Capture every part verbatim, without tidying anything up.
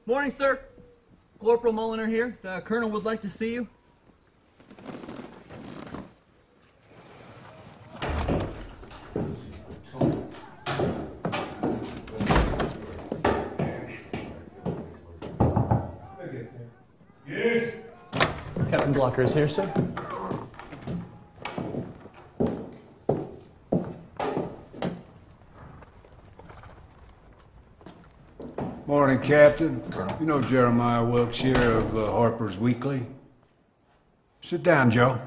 Morning, sir. Corporal Mulliner here. The colonel would like to see you. Yes? Captain Blocker is here, sir. Morning, Captain. You know Jeremiah Wilkshire of uh, Harper's Weekly? Sit down, Joe.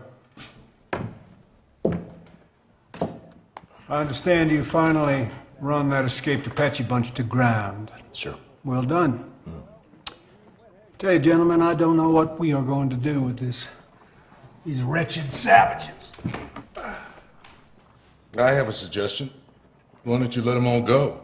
I understand you finally run that escaped Apache bunch to ground. Sure. Well done. Mm. Tell you, gentlemen, I don't know what we are going to do with this. These wretched savages. I have a suggestion. Why don't you let them all go?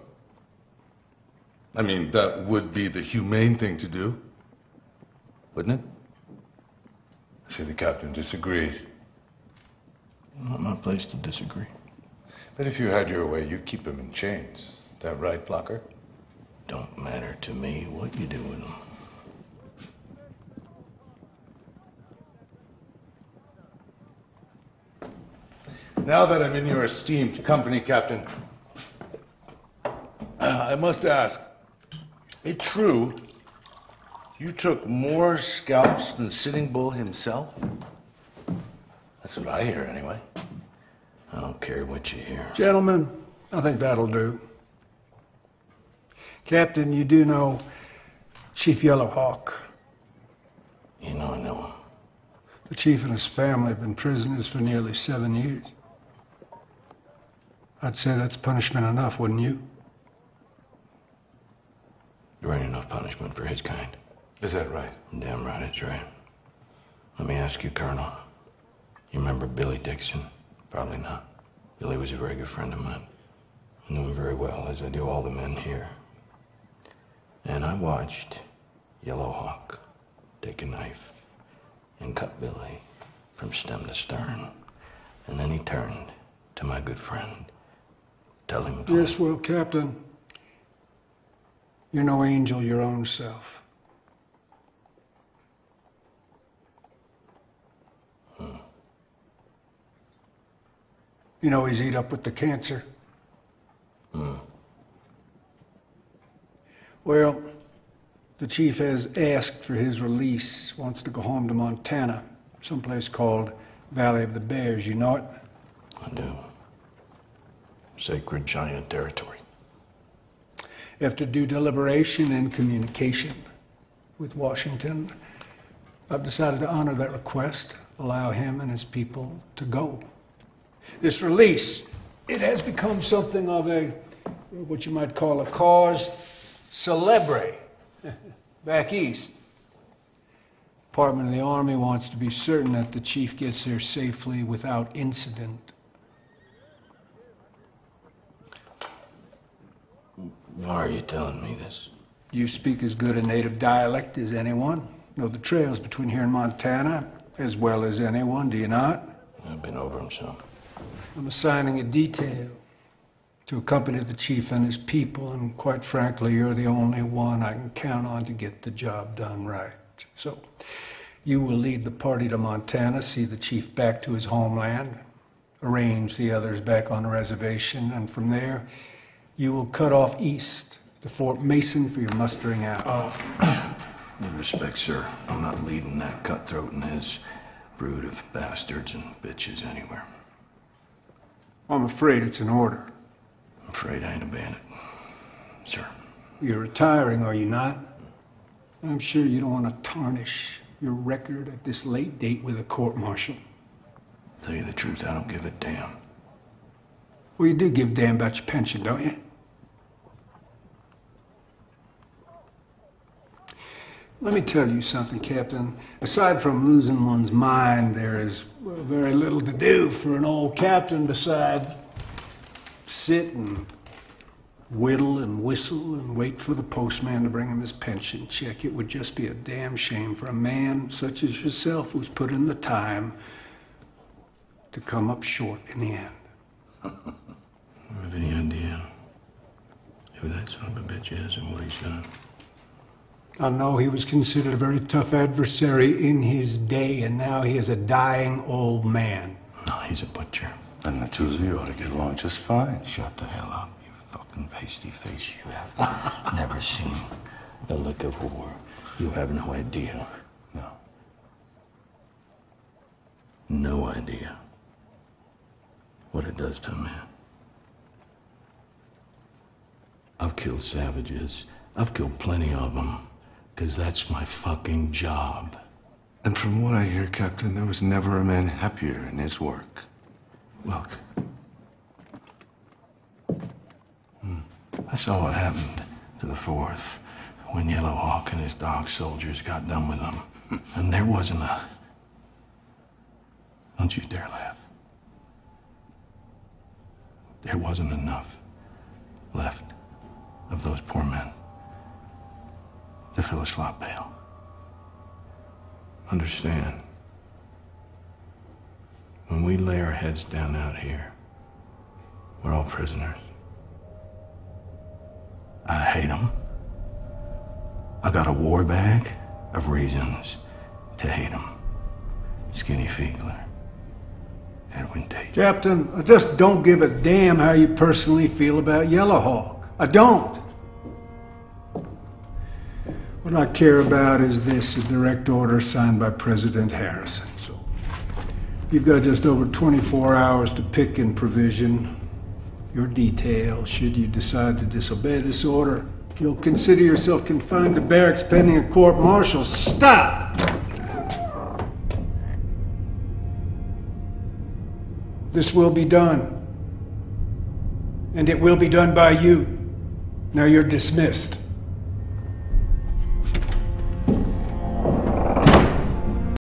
I mean, that would be the humane thing to do, wouldn't it? I see the captain disagrees. Not my place to disagree. But if you had your way, you'd keep them in chains. Is that right, Blocker? Don't matter to me what you do with them. Now that I'm in your esteemed company, Captain, I must ask, is it true you took more scalps than Sitting Bull himself? That's what I hear, anyway. I don't care what you hear. Gentlemen, I think that'll do. Captain, you do know Chief Yellowhawk. You know I know him. The chief and his family have been prisoners for nearly seven years. I'd say that's punishment enough, wouldn't you? There ain't enough punishment for his kind. Is that right? Damn right it's right. Let me ask you, Colonel. You remember Billy Dixon? Probably not. Billy was a very good friend of mine. I knew him very well, as I do all the men here. And I watched Yellowhawk take a knife and cut Billy from stem to stern. And then he turned to my good friend, telling him... Yes, well, Captain, you're no angel your own self. Hmm. You know he's eat up with the cancer. Hmm. Well, the chief has asked for his release, wants to go home to Montana, someplace called Valley of the Bears. You know it? I do. Sacred giant territory. After due deliberation and communication with Washington, I've decided to honor that request, allow him and his people to go. This release, it has become something of a, what you might call a cause célèbre back east. Department of the Army wants to be certain that the chief gets there safely without incident. Why are you telling me this? You speak as good a native dialect as anyone. Know the trails between here and Montana as well as anyone, do you not? I've been over them some. I'm assigning a detail to accompany the chief and his people, and quite frankly, you're the only one I can count on to get the job done right. So, you will lead the party to Montana, see the chief back to his homeland, arrange the others back on the reservation, and from there, you will cut off east to Fort Mason for your mustering out. Oh. With respect, sir, I'm not leading that cutthroat and his brood of bastards and bitches anywhere. I'm afraid it's an order. I'm afraid I ain't a bandit, sir. You're retiring, are you not? I'm sure you don't want to tarnish your record at this late date with a court-martial. Tell you the truth, I don't give a damn. Well, you do give a damn about your pension, don't you? Let me tell you something, Captain. Aside from losing one's mind, there is well, very little to do for an old captain besides sit and whittle and whistle and wait for the postman to bring him his pension check. It would just be a damn shame for a man such as yourself who's put in the time to come up short in the end. You have any idea who that son of a bitch is and what he's done? I know he was considered a very tough adversary in his day, and now he is a dying old man. No, he's a butcher. And the two of you ought to get along just fine. Shut the hell up, you fucking pasty face. You have never seen a lick of war. You have no idea. No. No idea what it does to a man. I've killed savages. I've killed plenty of them, because that's my fucking job. And from what I hear, Captain, there was never a man happier in his work. Look. I saw what happened to the fourth when Yellow Hawk and his dog soldiers got done with them. And there wasn't a... Don't you dare laugh. There wasn't enough left of those poor men to fill a slop pail. Understand, when we lay our heads down out here, we're all prisoners. I hate them. I got a war bag of reasons to hate them. Skinny Fiegler, Edwin Tate. Captain, I just don't give a damn how you personally feel about Yellow Hawk. I don't. What I care about is this, a direct order signed by President Harrison. So you've got just over twenty-four hours to pick and provision your detail. Should you decide to disobey this order, you'll consider yourself confined to barracks pending a court-martial. Stop! This will be done. And it will be done by you. Now you're dismissed.